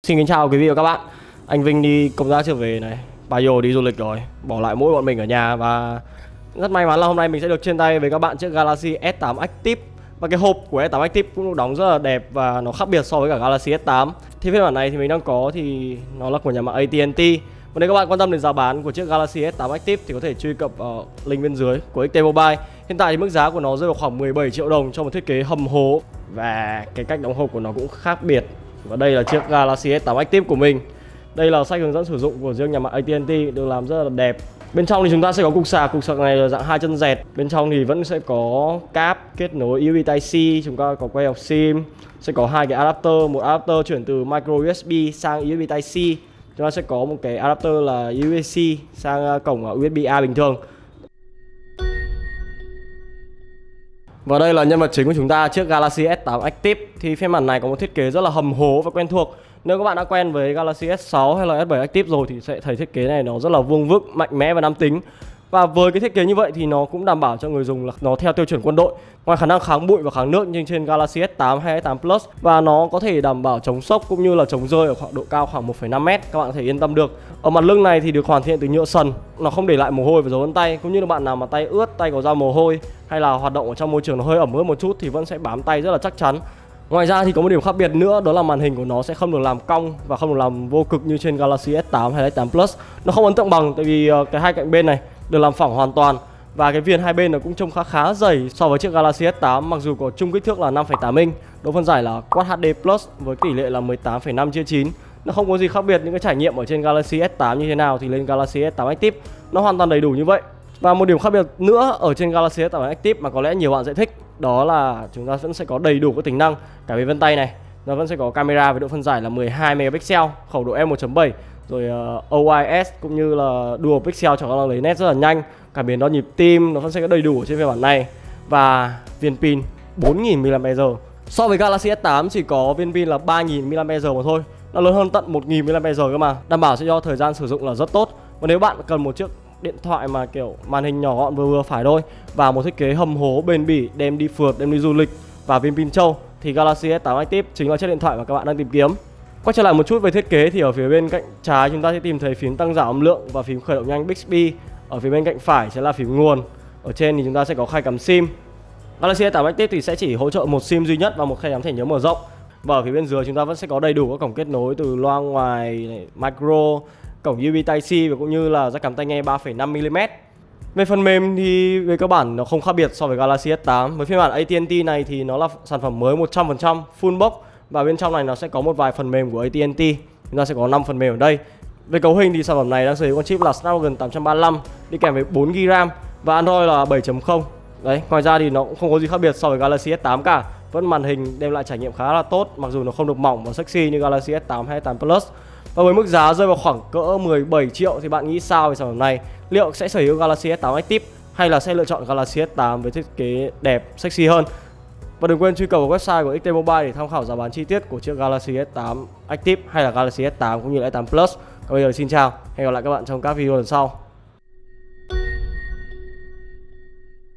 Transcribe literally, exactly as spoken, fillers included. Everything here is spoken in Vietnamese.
Xin kính chào quý vị và các bạn. Anh Vinh đi công tác trở về này, Bayo đi du lịch rồi, bỏ lại mỗi bọn mình ở nhà. Và rất may mắn là hôm nay mình sẽ được trên tay với các bạn chiếc Galaxy S tám Active. Và cái hộp của S tám Active cũng được đóng rất là đẹp và nó khác biệt so với cả Galaxy S tám. Thì phiên bản này thì mình đang có thì nó là của nhà mạng a tê and tê. Và nếu các bạn quan tâm đến giá bán của chiếc Galaxy S tám Active thì có thể truy cập ở link bên dưới của ích tê Mobile. Hiện tại thì mức giá của nó rơi vào khoảng mười bảy triệu đồng cho một thiết kế hầm hố. Và cái cách đóng hộp của nó cũng khác biệt. Và đây là chiếc Galaxy S tám Active của mình. Đây là sách hướng dẫn sử dụng của riêng nhà mạng a tê and tê, được làm rất là đẹp. Bên trong thì chúng ta sẽ có cục sạc, cục sạc này là dạng hai chân dẹt. Bên trong thì vẫn sẽ có cáp kết nối u ét bê Type-C, chúng ta có quay học sim, sẽ có hai cái adapter, một adapter chuyển từ micro u ét bê sang u ét bê Type-C. Chúng ta sẽ có một cái adapter là u ét bê-C sang cổng u ét bê-A bình thường. Và đây là nhân vật chính của chúng ta, chiếc Galaxy S tám Active. Thì phiên bản này có một thiết kế rất là hầm hố và quen thuộc. Nếu các bạn đã quen với Galaxy S sáu hay là S bảy Active rồi thì sẽ thấy thiết kế này nó rất là vuông vức, mạnh mẽ và nam tính. Và với cái thiết kế như vậy thì nó cũng đảm bảo cho người dùng là nó theo tiêu chuẩn quân đội. Ngoài khả năng kháng bụi và kháng nước như trên Galaxy S tám hay S tám Plus, và nó có thể đảm bảo chống sốc cũng như là chống rơi ở khoảng độ cao khoảng một phẩy năm mét, các bạn có thể yên tâm được. Ở mặt lưng này thì được hoàn thiện từ nhựa sần, nó không để lại mồ hôi và dấu vân tay, cũng như là bạn nào mà tay ướt, tay có ra mồ hôi hay là hoạt động ở trong môi trường nó hơi ẩm ướt một chút thì vẫn sẽ bám tay rất là chắc chắn. Ngoài ra thì có một điểm khác biệt nữa, đó là màn hình của nó sẽ không được làm cong và không được làm vô cực như trên Galaxy S tám hay S tám Plus. Nó không ấn tượng bằng, tại vì cái hai cạnh bên này được làm phẳng hoàn toàn. Và cái viền hai bên nó cũng trông khá khá dày so với chiếc Galaxy S tám, mặc dù có chung kích thước là năm phẩy tám inch, độ phân giải là Quad hát đê Plus với tỷ lệ là mười tám phẩy năm chia chín. Nó không có gì khác biệt những cái trải nghiệm ở trên Galaxy S tám như thế nào thì lên Galaxy S tám Active nó hoàn toàn đầy đủ như vậy. Và một điểm khác biệt nữa ở trên Galaxy S tám Active mà có lẽ nhiều bạn sẽ thích, đó là chúng ta vẫn sẽ có đầy đủ các tính năng cả về vân tay này. Nó vẫn sẽ có camera với độ phân giải là mười hai megapixel, khẩu độ f một chấm bảy, rồi uh, o i ét cũng như là dual pixel cho nó lấy nét rất là nhanh. Cảm biến đo nhịp tim nó vẫn sẽ có đầy đủ ở trên phiên bản này. Và viên pin bốn nghìn mi li am pe giờ. So với Galaxy S tám chỉ có viên pin là ba nghìn mi li am pe giờ mà thôi. Nó lớn hơn tận một nghìn mi li am pe giờ cơ mà. Đảm bảo sẽ cho thời gian sử dụng là rất tốt. Và nếu bạn cần một chiếc điện thoại mà kiểu màn hình nhỏ gọn vừa vừa phải thôi và một thiết kế hầm hố bền bỉ, đem đi phượt, đem đi du lịch và viên pin trâu thì Galaxy S tám Active chính là chiếc điện thoại mà các bạn đang tìm kiếm. Quay trở lại một chút về thiết kế thì ở phía bên cạnh trái chúng ta sẽ tìm thấy phím tăng giảm âm lượng và phím khởi động nhanh Bixby. Ở phía bên cạnh phải sẽ là phím nguồn. Ở trên thì chúng ta sẽ có khay cắm sim. Galaxy S tám Active thì sẽ chỉ hỗ trợ một sim duy nhất và một khay cắm thẻ nhớ mở rộng. Và ở phía bên dưới chúng ta vẫn sẽ có đầy đủ các cổng kết nối từ loa ngoài này, micro, cổng u ét bê Type-C và cũng như là jack cắm tai nghe ba phẩy năm mi li mét. Về phần mềm thì về cơ bản nó không khác biệt so với Galaxy S tám. Với phiên bản a tê and tê này thì nó là sản phẩm mới một trăm phần trăm full box, và bên trong này nó sẽ có một vài phần mềm của a tê and tê. Chúng ta sẽ có năm phần mềm ở đây. Về cấu hình thì sản phẩm này đang sở hữu con chip là Snapdragon tám trăm ba mươi lăm đi kèm với bốn gi ga bai và Android là bảy chấm không. Đấy, ngoài ra thì nó cũng không có gì khác biệt so với Galaxy S tám cả. Vẫn màn hình đem lại trải nghiệm khá là tốt, mặc dù nó không được mỏng và sexy như Galaxy S tám hay S tám Plus. Và với mức giá rơi vào khoảng cỡ mười bảy triệu thì bạn nghĩ sao về sản phẩm này? Liệu sẽ sở hữu Galaxy S tám Active hay là sẽ lựa chọn Galaxy S tám với thiết kế đẹp, sexy hơn? Và đừng quên truy cập vào website của ích tê Mobile để tham khảo giá bán chi tiết của chiếc Galaxy S tám Active hay là Galaxy S tám cũng như là S tám Plus. Còn bây giờ xin chào, hẹn gặp lại các bạn trong các video lần sau.